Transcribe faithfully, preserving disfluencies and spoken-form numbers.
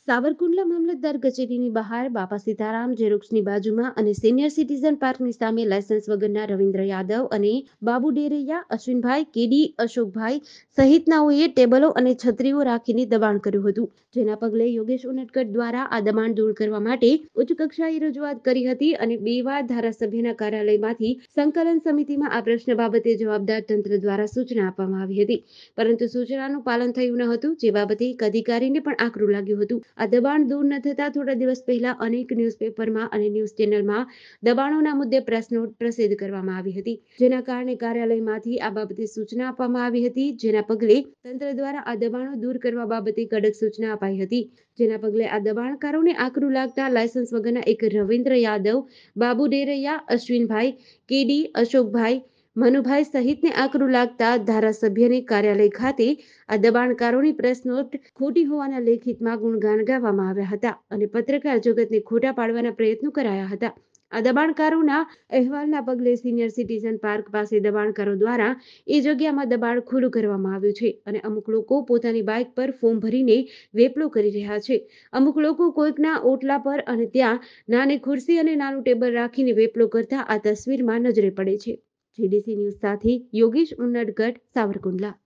સાવરકુંડલા મામલતદાર કચેરીની બહાર બાપા સીતારામ ઝેરોક્સની બાજુમાં અને સિનિયર સિટીઝન પાર્કની સામે લાયસન્સ વગરના રવિન્દ્ર યાદવ અને બાબુ ડેરૈયા, અશ્વિનભાઈ, કેડી, અશોકભાઈ સહિતનાઓએ ટેબલો અને છત્રીઓ રાખીને દબાણ કર્યું હતું. જેના પગલે યોગેશ ઉનડકટ દ્વારા આ દબાણ દૂર કરવા માટે ઉચ્ચ કક્ષાએ રજૂઆત કરી હતી અને બે વાર ધારાસભ્યના કાર્યાલયમાંથી સંકલન સમિતિમાં આ પ્રશ્ન બાબતે જવાબદાર તંત્ર દ્વારા સૂચના આપવામાં આવી હતી, પરંતુ સૂચનાનું પાલન થયું ન હતું, જે બાબતે એક અધિકારીને પણ આકરું લાગ્યું હતું. આ દબાણ દૂર ન થતા થોડા દિવસ પહેલા અનેક ન્યૂઝપેપરમાં અને ન્યૂઝ ચેનલમાં દબાણોના મુદ્દે પ્રેસ નોટ પ્રસિદ્ધ કરવામાં આવી હતી, જેના કારણે કાર્યાલયમાંથી આ બાબતે સૂચના આપવામાં આવી હતી, જેના પગલે તંત્ર દ્વારા આ દબાણો દૂર કરવા બાબતે કડક સૂચના અપાઈ હતી. જેના પગલે આ દબાણકારોને આકરું લાગતા લાયસન્સ વગરના એક રવિન્દ્ર યાદવ, બાબુ ડેરૈયા, અશ્વિનભાઈ, કેડી, અશોકભાઈ, મનુભાઈ સહિતને આકરું લાગતા ધારાસભ્યને કાર્યાલય ખાતે આ દબાણકારોની પ્રેસ નોટ ખોટી હોવાના લેખિતમાં ગુણગાન ગાવામાં આવ્યા હતા અને પત્રકાર જગતને ખોટા પાડવાના પ્રયત્નો કરાયા હતા. આ દબાણકારોના અહેવાલના પગલે સિનિયર સિટીઝન પાર્ક પાસે દબાણકારો દ્વારા એ જગ્યામાં દબાણ ખુલ્લું કરવામાં આવ્યું છે અને અમુક લોકો પોતાની બાઇક પર ફોર્મ ભરીને વેપલો કરી રહ્યા છે. અમુક લોકો કોઈકના ઓટલા પર અને ત્યાં નાની ખુરશી અને નાનું ટેબલ રાખીને વેપલો કરતા આ તસવીરમાં નજરે પડે છે. જીડીસી ન્યૂઝ સાથે યોગેશ ઉનડકટ, સાવરકુંડલા.